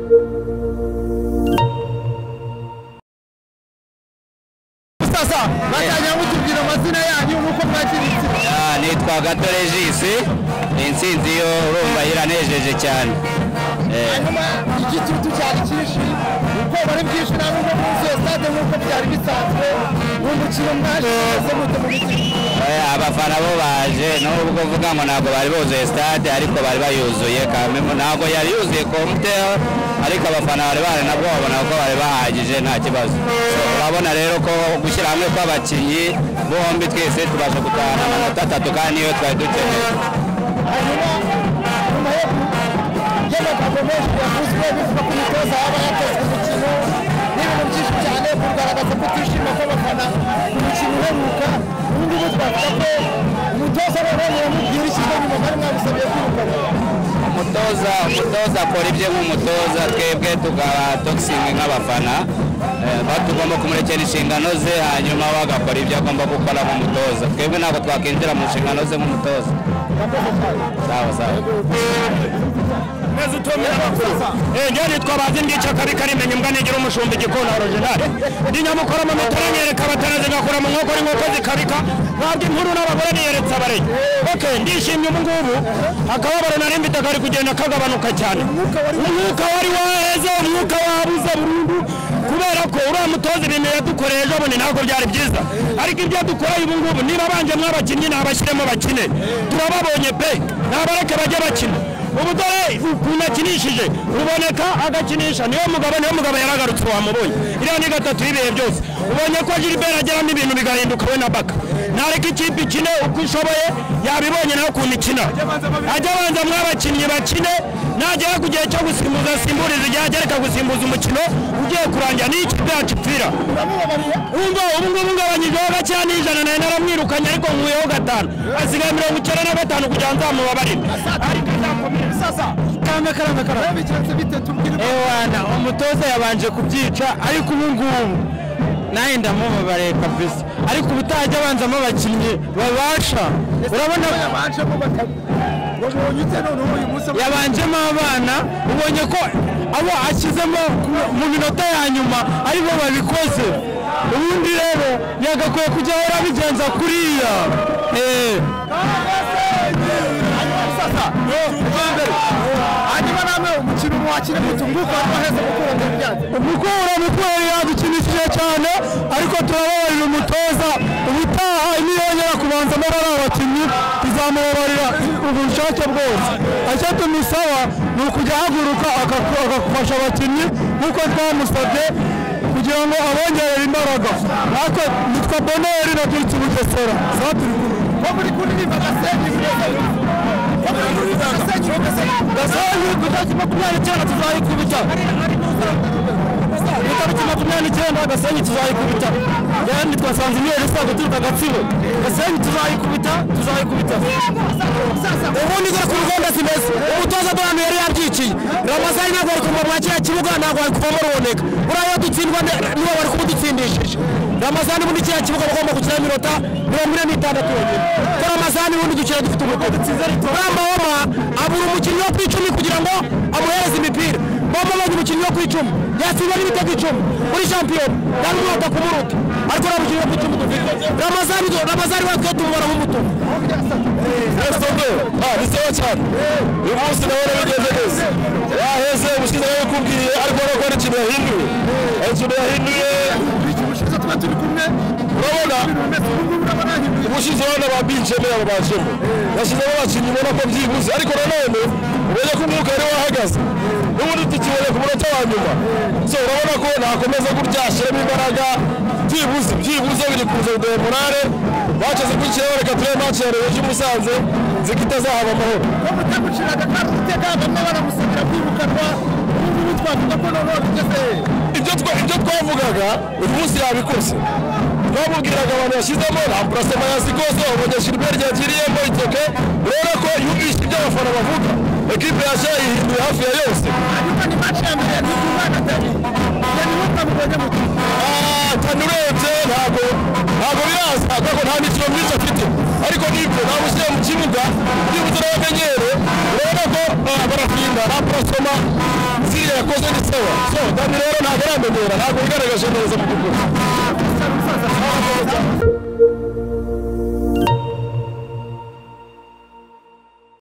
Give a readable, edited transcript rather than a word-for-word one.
Sasa batanya mutubwira amazina yanyu nuko mwakiritse. Nitwa Gato Regis, intsinzi yo urumva iranejeje cyane. Hanyuma igitutu cyari kishi uko bari bwishwe na nubwo munsi ya stade nkuko byari bisanzwe umukino mwashize muto mu biti. Abafana bo baje nubwo vuga ngo ntabwo bari buzuye stade ariko bari bayuzuye kamemo ntabwo yari yuzuye komite ariko abafana bari nabwo babona ko bari bahagije nta kibazo. Urabona rero ko gushyira hamwe kw'abakinnyi bombi twese tubasha gutahana amanota 3 kandi niyo twari dukeneye. Y'amagambo menshi yavuzwe bivuga ko umutoza yaba yakoze umukino n'ibintu byinshi cyane kugaragaza ko twishima kw'abafana umukino uheruka ubundi bwo twavuga ko umutoza wabonye yamubwira ikigo nyuma kandi mwabisabiye kwirukana. Umutoza akora ibye nk'umutoza twebwe tukaba toxic nk'abafana batugomba kumurekera inshingano ze hanyuma bagakora ibyo agomba gukora nk'umutoza twebwe ntabwo twakinjira mu nshingano ze nk'umutoza. Sawa Neza utomera amakuru. Njye twabaze ndica kabi karimenye mbwa nigira umushumba igikona original. Ndi nyamukora mu mitaranyereka abataraze gakora mu nkoko n'inkoko zikabika. Ntabwo inkuru n'abagore niyeretsa bare. Okay, ndishimye ubu ngubu akababaro nari mbitagari kugenda kagabanuka cyane. Umwuka wari waheze, umwuka wabuze burundu. Kubera ko uriya mutoza ibintu yadukoreye ejo bundi ntabwo byari byiza ariko ibyo dukoreye ubu ngubu niba banje mw'abakinnyi nabashyiremo bakine turababonye pe nabareke bajye bakina ubu dore ukuntu akinishije ruboneka agakinisha niyo mugabo yaragarutse wamubonye iriya ni gatatu y'ibihe byose ubonye ko Gilbert ageramo ibintu bigahinduka we na Baka nareka ikipe ikine uko ishoboye yabibonye nawe ukuntu ikina ajya abanza mw'abakinnyi bakine nagera ku gihe cyo gusimbuza simburiza igihe agereka gusimbuza umukino ugiye kurangira n'ikipe yacu ipfira ubu ngubu ngabanyijeho gake n'ijana nayo naramwirukanye ariko nkuyeho 5 asigaye 95 kugira ngo nzamubabarire ariko nzakomera sasa karame ewana umutoza yabanje kubyica ariko ubu ngubu naye ndamubabare kabisa ariko ubutajya abanzamo abakinnyi babasha urabona yabanjemo abana ubonye ko abo ashyizemo mu minota ya nyuma aribo babikoze ubundi rero yagakwiye kujya ahora abigenza kuriya hanyuma namwe umukino mwakire mutunguka waheze mukura yadukinishije cyane ariko turababarira umutoza ubutaha imiyongera kubanzamo bari abakinnyi tuzamubabarira ubushake bwose icyo tumusaba ni ukujya ahaguruka agafasha abakinnyi nk'uko twamusabye kugira ngo abongerere imbaraga natwe nitwa Bonheur naturutse Bugesera turi muri kuririmba Gasenyi Gasenyi 29 tuzayikubita itariki 29 Gasenyi tuzayikubita yani twasanze niyo risaga turuka Gatsibo Gasenyi tuzayikubita ubundi gore ku ruganda simeze umutoza abantu yari yabyiciye Ramazani ntabwo ari kuva mu kibuga ntabwo ari kuva ruboneka urayo dutsindwa niba bari kudutsindishije Ramazani bundi kibuga bagomba gukina iminota 46 yonyine ko Ramazani bundi dukina dufite umutoza Rambawoma abura umukinnyi wo kwicumi kugira ngo amuhereze imipira bamubonye umukinnyi wo kwicumi yatsinda n'ibitego 10 muri champion yari umwaka kumuruta ariko umukinnyi wo kwicumi dufite Ramazani watwe tumubara nk'umuto bisawa cyane uyu munsi nawe bigeze neza waheze ubushize nawe kubwiye ariko urabona ko ikintu yahinduye ubushize tuba turi kumwe urabona ubushize abana ba binjeme abo bajemo yashyizeho abakinnyi ubona ko byibuze ariko nanone ubonye ko umwuka yari wahagaze n'ubundi tukibonye ku munota wa nyuma so urabona ko nakomeza gutya ashyiramo imbaraga byibuze biri kuza kuduha morale bacaze gukira bareka turebe match ya Rayon Musanze zikita zahaba amahoro bamuteguciraga kandi utegamba n'abaramusabira kwirukanwa ubu twavuga ko none bigeze ibyo twavugaga uyu munsi yabikoze twamubwiraga abantu yashyizemo amprasema ya Zikoso ubonye Gilbert yagiriyemo iteke urabona ko yumvise ibyo abafana bavuga ekipe yashya yihinduye hafi ya yose ariko ni match ya mbere n'umwana atari yani mutamubonye muti tanurebye ntabwo biraza kuko nta mikino myinshi afite ariko nibyo namushyira mu kibuga byibuze n'abamenyere urabona ko barafinda amprasema ziriya yakoze ni sawa so Dani rero ntabwo aramenyera ntabwo yigaragaje neza mu by'ukuri